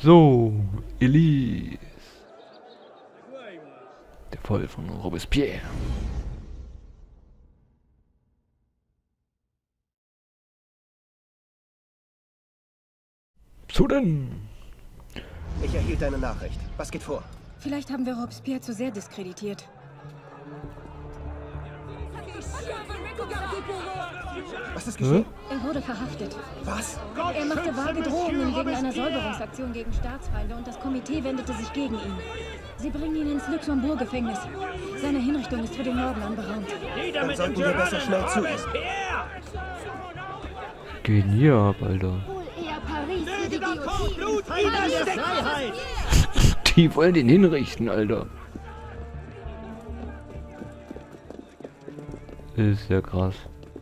So, Elise. Der Fall von Robespierre. So denn. Ich erhielt eine Nachricht. Was geht vor? Vielleicht haben wir Robespierre zu sehr diskreditiert. Was ist geschehen? Er wurde verhaftet. Was? Er machte vage Drohungen wegen einer Säuberungsaktion gegen Staatsfeinde und das Komitee wendete sich gegen ihn. Sie bringen ihn ins Luxemburg-Gefängnis. Seine Hinrichtung ist für den Morgen anberaumt. Dann sollten wir besser schnell zu ihm. Gehen hier ab, Alter. Die wollen ihn hinrichten, Alter. Das ist ja krass.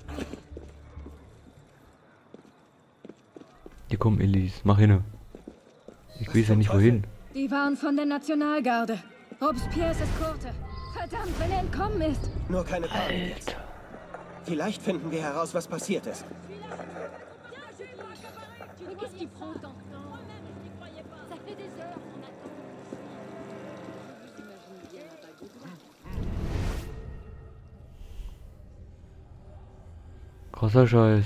Hier komm, Elise, mach hin. Ich weiß ja nicht wohin. Die waren von der Nationalgarde. Robespierres Eskorte. Verdammt, wenn er entkommen ist. Nur keine Panik. Alter. Vielleicht finden wir heraus, was passiert ist. Krasser Scheiß.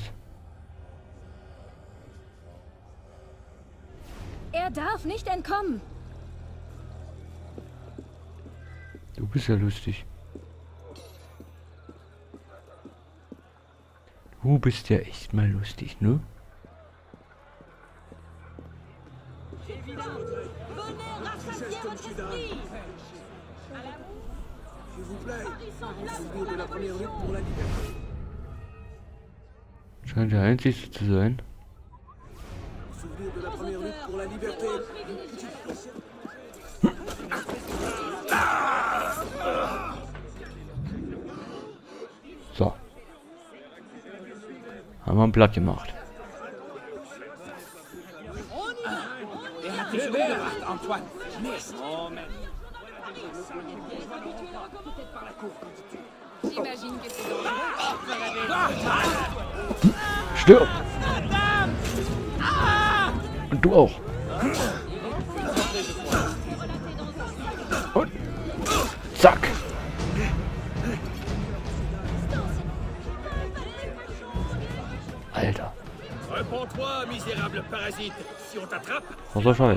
Er darf nicht entkommen. Du bist ja lustig. Du bist ja echt mal lustig, ne? Scheint der Einzige zu sein. So. Haben wir ein Blatt gemacht. Er hat dich umgebracht, Antoine. Mist. Stirb! Und du auch. Und zack! Alter. Réponds-toi, misérable parasite. Si on t'attrape, Was Scheiß.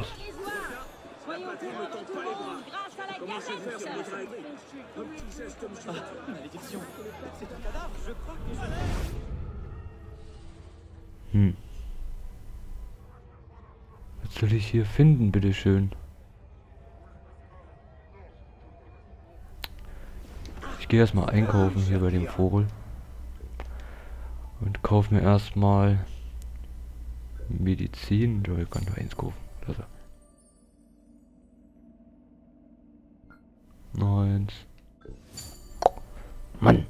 Was soll ich hier finden, bitteschön? Ich gehe erstmal einkaufen hier bei dem Vogel. Und kaufe mir erstmal Medizin. Da kann ich nur eins kaufen. Also. Eins. Mann.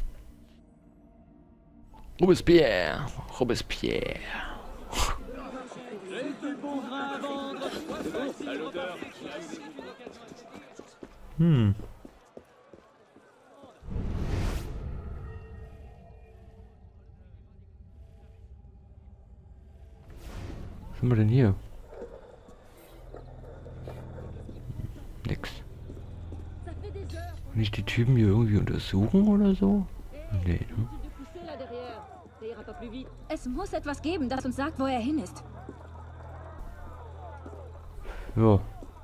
Robespierre. Robespierre. Was haben wir denn hier? Nix. Nicht die Typen hier irgendwie untersuchen oder so? Nee, ne? Es muss etwas geben, das uns sagt, wo er hin ist. Ja.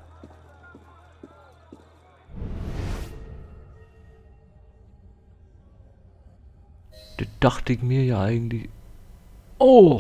Das dachte ich mir ja eigentlich. Oh!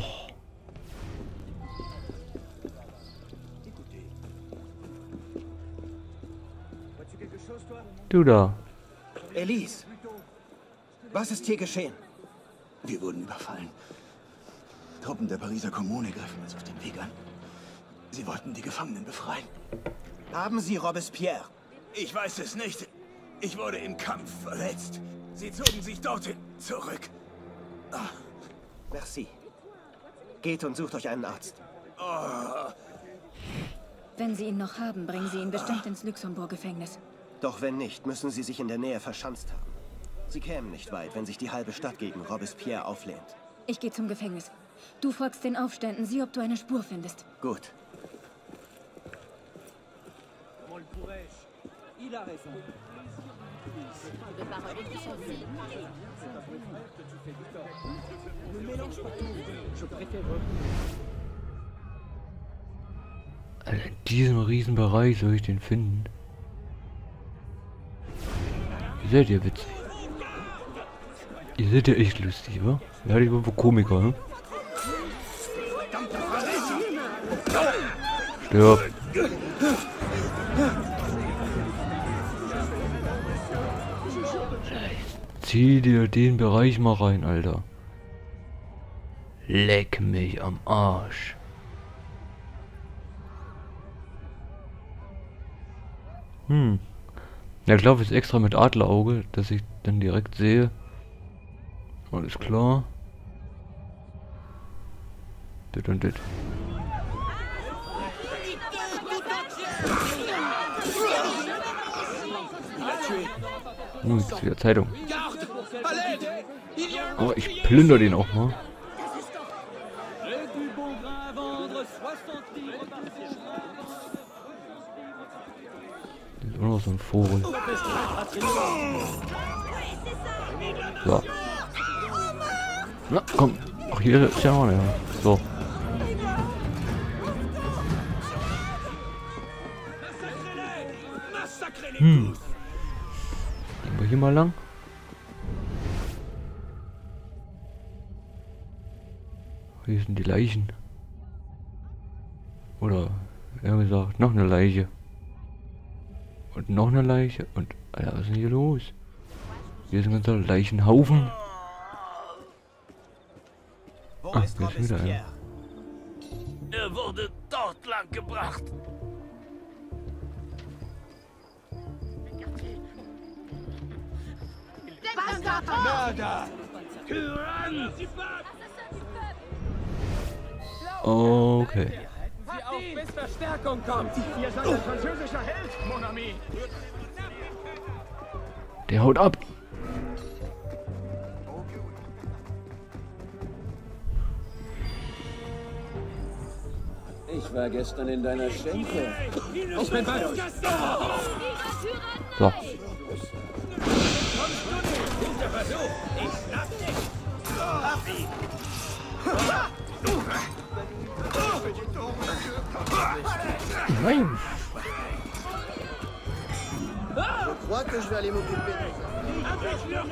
Du da. Elise, was ist hier geschehen? Wir wurden überfallen. Truppen der Pariser Kommune griffen uns auf den Weg an. Sie wollten die Gefangenen befreien. Haben Sie Robespierre? Ich weiß es nicht. Ich wurde im Kampf verletzt. Sie zogen sich dorthin zurück. Merci. Geht und sucht euch einen Arzt. Wenn Sie ihn noch haben, bringen Sie ihn bestimmt ins Luxemburg-Gefängnis. Doch wenn nicht, müssen sie sich in der Nähe verschanzt haben. Sie kämen nicht weit, wenn sich die halbe Stadt gegen Robespierre auflehnt. Ich gehe zum Gefängnis. Du folgst den Aufständen, sieh, ob du eine Spur findest. Gut. Alter, in diesem riesen Bereich soll ich den finden. Ihr seid ja witzig. Ihr seid ja echt lustig, wa? Ja, ich bin wohl Komiker, ne? Stirb. Zieh dir den Bereich mal rein, Alter. Leck mich am Arsch. Ja, ich laufe jetzt extra mit Adlerauge, dass ich dann direkt sehe. Alles klar. Das und das. Jetzt wieder Zeitung. Aber ich plünder den auch mal. Das ist auch noch so ein Vogel. So. Na, komm. Ach, hier ist ja auch einer. So. Gehen wir hier mal lang? Hier sind die Leichen. Oder, eher gesagt, noch eine Leiche. Und noch eine Leiche. Und, Alter, was ist denn hier los? Hier ist ein ganzer Leichenhaufen. Wo Ah, ist hier ist wieder Robespierre? Er wurde dort lang gebracht. Mörder! Tyrann! Okay. Sie auf, bis Verstärkung kommt! Ihr seid ein französischer Held, mon ami! Der haut ab. Ich war gestern in deiner Schenke. Ich bin bei euch! So. Nein. Je crois que je vais aller m'occuper de ça.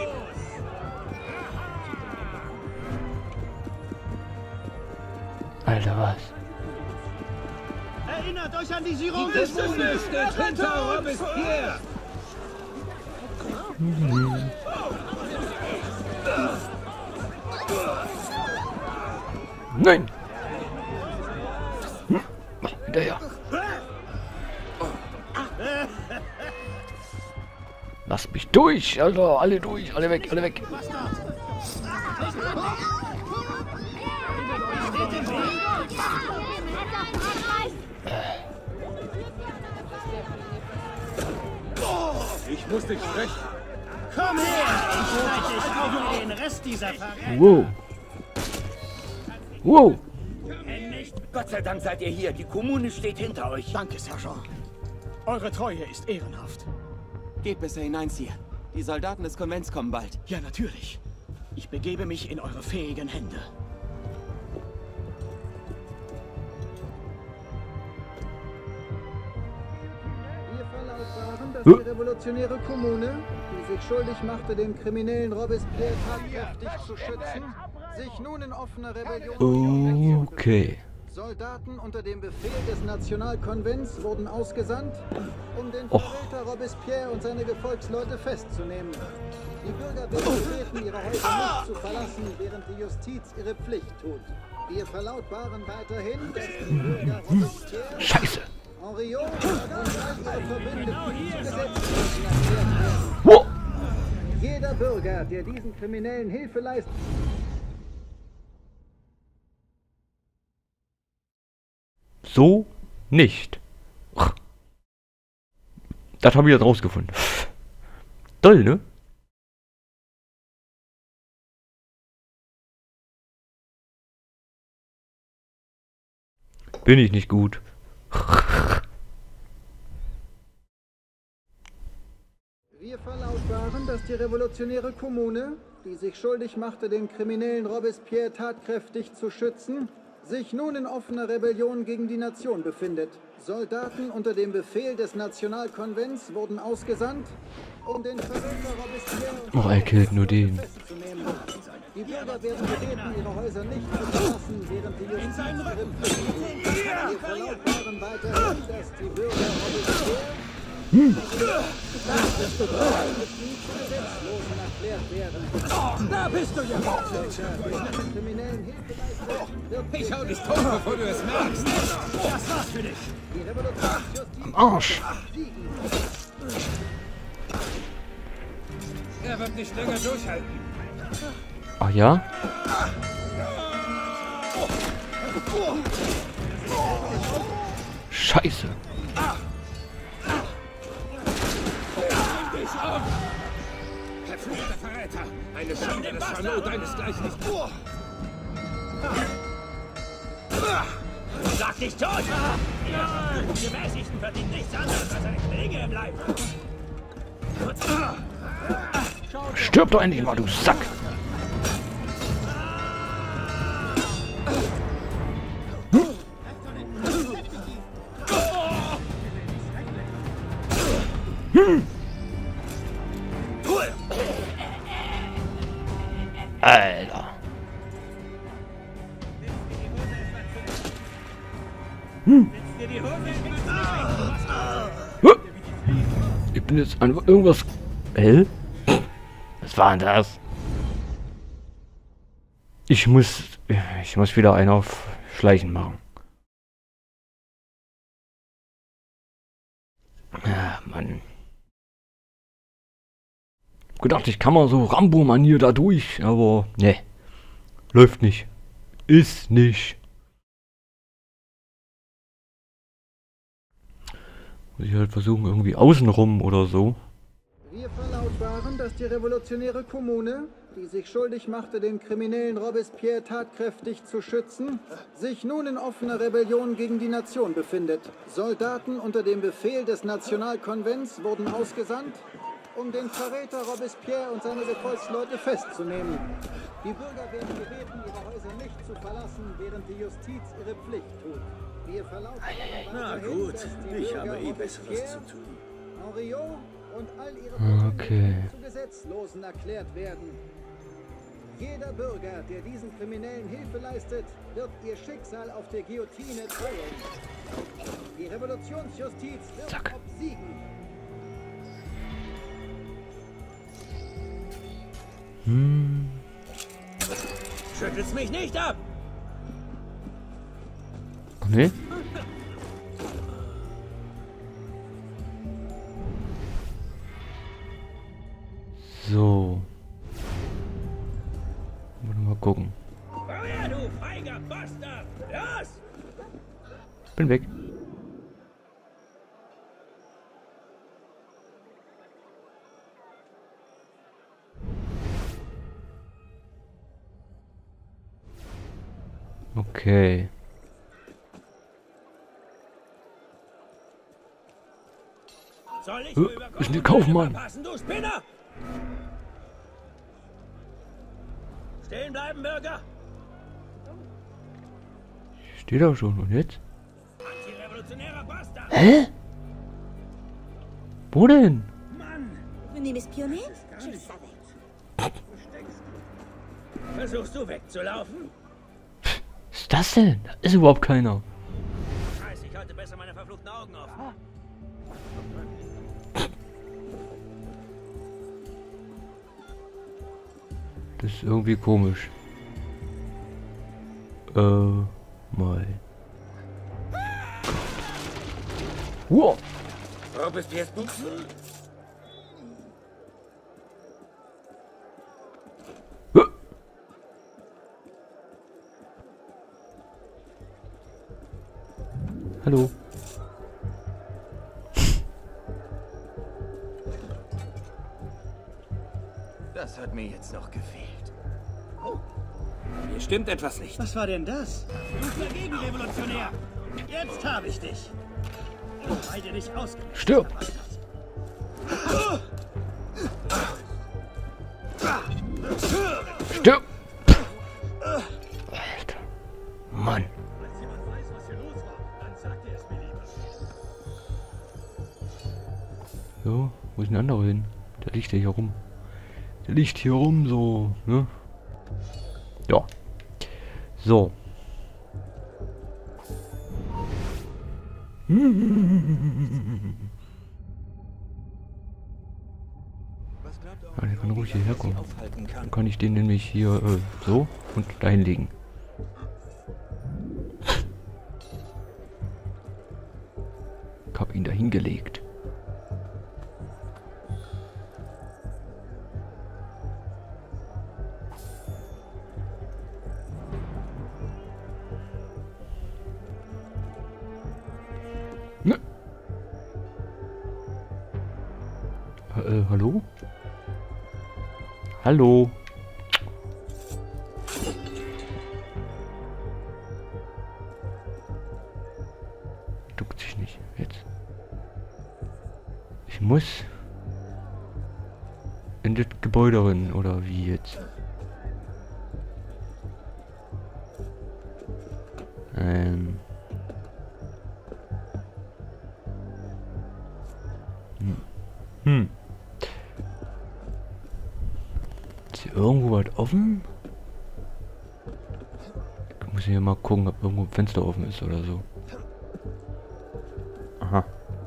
Alter, was? Erinnert euch an die Girondisten! Steht hinter Robespierre! Nein. Hinterher. Lass mich durch, Alter, alle durch, alle weg, alle weg. Ich muss dich sprechen! Komm her! Ich leite dich auf den Rest dieser Verräter! Wow. Wow. Gott sei Dank seid ihr hier. Die Kommune steht hinter euch. Danke, Sergeant. Eure Treue ist ehrenhaft. Geht besser hinein, Sir. Die Soldaten des Konvents kommen bald. Ja, natürlich. Ich begebe mich in eure fähigen Hände. Wir verlautbaren, dass die revolutionäre Kommune, die sich schuldig machte, den kriminellen Robespierre tatkräftig zu schützen, sich nun in offener Rebellion... Okay. Soldaten unter dem Befehl des Nationalkonvents wurden ausgesandt, um den Verräter Robespierre und seine Gefolgsleute festzunehmen. Die Bürger beten, ihre Häuser nicht zu verlassen, während die Justiz ihre Pflicht tut. Wir verlautbaren weiterhin, dass die Bürger Robespierre, Scheiße. Henriot und all ihre Verbündeten zu Gesetzesbrüchen erklärt werden. Wow. Jeder Bürger, der diesen Kriminellen Hilfe leistet, So nicht. Das habe ich jetzt rausgefunden. Toll, ne? Bin ich nicht gut. dass die revolutionäre Kommune, die sich schuldig machte, den kriminellen Robespierre tatkräftig zu schützen, sich nun in offener Rebellion gegen die Nation befindet. Soldaten unter dem Befehl des Nationalkonvents wurden ausgesandt, um den Verräter Robespierre und er killt nur den. festzunehmen. Die Bürger werden gebeten, ihre Häuser nicht zu verlassen, während die Justiz ihre Pflicht tut. Wir verlautbaren weiterhin, dass die Bürger Robespierre Gesetzlosen erklärt werden. Da bist du ja! Kriminellen Hilfe Ich hau dich tot, bevor du es merkst! Das war's für dich. die Revolutionsjustiz Am Arsch. siegen. Er wird nicht länger durchhalten. Ach ja? Scheiße. Verfluchter Verräter! Eine Schande, das Charlot deinesgleichen nicht. Sag dich tot! Die Gemäßigten verdienen nichts anderes als eine Klinge im Leib. Stirb doch endlich mal, du Sack. Alter. Ich bin jetzt einfach irgendwas... Hä? Was war denn das? Ich muss wieder einen auf Schleichen machen. Ah, Mann. Gedacht, ich kann mal so Rambo-Manier da durch, aber ne. Läuft nicht. Ist nicht. Muss ich halt versuchen, irgendwie außenrum oder so. Wir verlautbaren, dass die revolutionäre Kommune, die sich schuldig machte, den kriminellen Robespierre tatkräftig zu schützen, sich nun in offener Rebellion gegen die Nation befindet. Soldaten unter dem Befehl des Nationalkonvents wurden ausgesandt, um den Verräter Robespierre und seine Gefolgsleute festzunehmen. Die Bürger werden gebeten, ihre Häuser nicht zu verlassen, während die Justiz ihre Pflicht tut. Wir verlautbaren Na weiterhin, gut, dass die ich Bürger habe Besseres Robespierre, zu tun. Henriot und all ihre Okay. zu Gesetzlosen erklärt werden. Jeder Bürger, der diesen Kriminellen Hilfe leistet, wird ihr Schicksal auf der Guillotine teilen. Die Revolutionsjustiz wird Zack. obsiegen. Schüttelst mich nicht ab! Ach nee? So. Mal gucken. Komm her, du feiger Bastard! Los! Bin weg. Okay. Soll ich Ist ein Kaufmann. Passen, du Spinner! Stehen bleiben, Bürger! Steht da schon. Und jetzt? Antirevolutionärer Bastard! Hä? Wo denn? Vous venez m'espionner? Je le savais. Versuchst du wegzulaufen? Was ist das denn? Da ist überhaupt keiner. Scheiße, ich halte besser meine verfluchten Augen offen. Das ist irgendwie komisch. Mal. Wow. Robespierres Buchsen? Hallo. Das hat mir jetzt noch gefehlt. Hier stimmt etwas nicht. Was war denn das? Du dagegen, Revolutionär! Jetzt habe ich dich! Beide dich aus. Stirb! So, wo ist ein anderer hin? Der liegt ja hier rum. Der liegt hier rum, so, ne? Ja. So. Ah, der kann ruhig hierher kommen. Dann kann ich den nämlich hier so und dahin legen. Ich hab ihn dahin gelegt. Ne. Hallo? Hallo? Duckt sich nicht. Jetzt. Ich muss in das Gebäude rein, oder wie jetzt? Ist hier irgendwo was offen? Ich muss hier mal gucken, ob irgendwo ein Fenster offen ist oder so. Aha.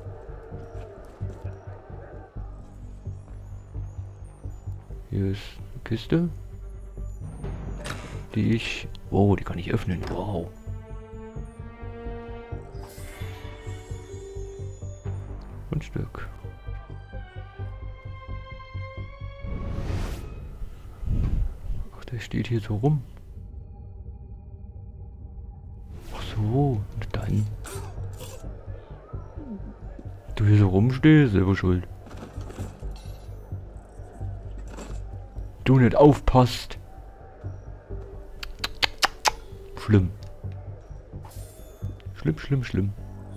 Hier ist eine Kiste. Die ich... Oh, die kann ich öffnen. Wow. Ein Stück. Ach, der steht hier so rum. Ach so, und dann... Du hier so rumstehst, selber schuld. Du nicht aufpasst. Schlimm. Schlimm, schlimm, schlimm.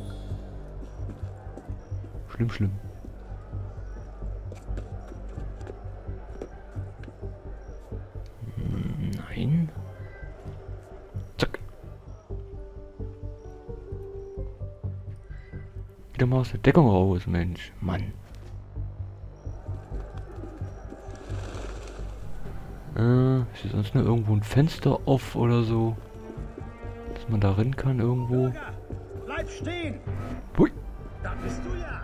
Schlimm, schlimm. Nein. Zack. Wieder mal aus der Deckung raus, Mensch. Mann. Ist hier sonst noch irgendwo ein Fenster off oder so? Dass man da rein kann irgendwo? Bleib stehen! Hui. Da bist du ja!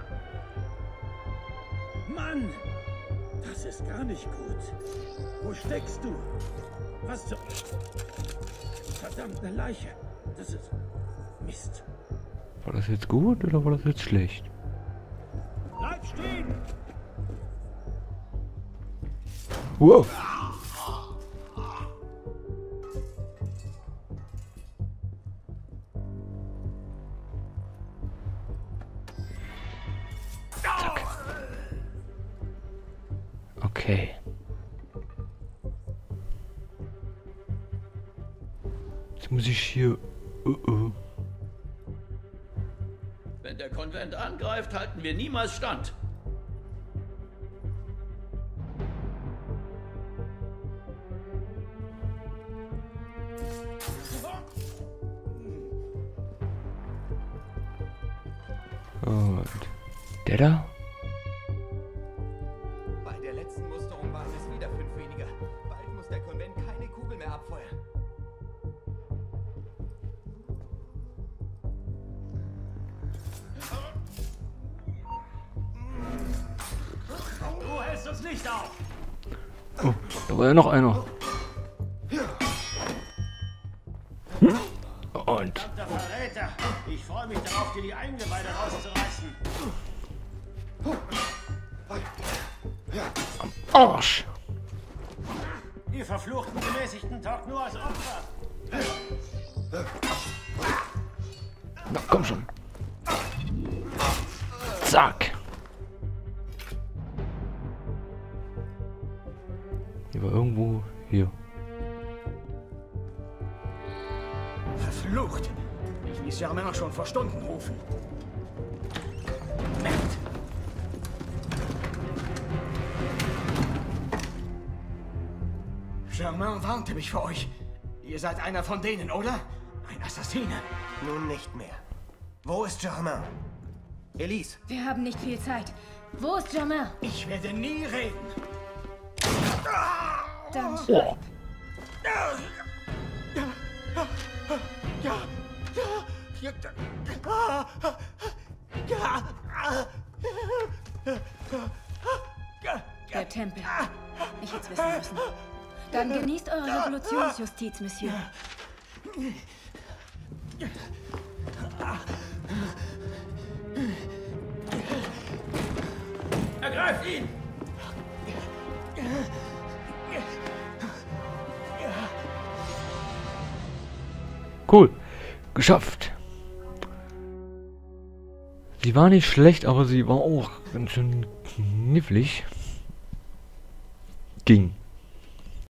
Mann! Das ist gar nicht gut. Wo steckst du? Was zur... Verdammt, eine Leiche. Das ist... Mist. War das jetzt gut oder war das jetzt schlecht? Bleib stehen! Wow! Okay. Jetzt muss ich hier... Wenn der Konvent angreift, halten wir niemals stand. Und der da? Bei der letzten Musterung waren es wieder 5 weniger. Bald muss der Konvent keine Kugel mehr abfeuern. Du hältst uns nicht auf! Oh, da war ja noch einer. Und... Verdammter Verräter! Ich freue mich darauf, dir die Eingeweide rauszureißen. Am Arsch! Ihr verfluchten Gemäßigten taugt nur als Opfer. Na komm schon. Zack. Hier war irgendwo... Hier. Verflucht! Ich ließ Germain schon vor Stunden rufen. Merd! Germain warnte mich vor euch. Ihr seid einer von denen, oder? Ein Assassine. Nun nicht mehr. Wo ist Germain? Elise. Wir haben nicht viel Zeit. Wo ist Germain? Ich werde nie reden. Dann Oh. Der Tempel. Ich hätte es wissen müssen. Dann genießt eure Revolutionsjustiz, Monsieur. Ergreift ihn! Cool. Geschafft. Sie war nicht schlecht, aber sie war auch ganz schön knifflig. Ging.